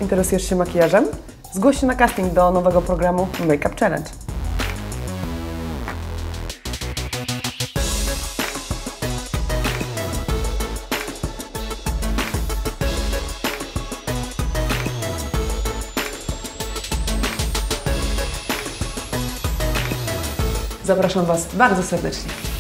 Interesujesz się makijażem? Zgłoś się na casting do nowego programu Make Up Challenge. Zapraszam Was bardzo serdecznie.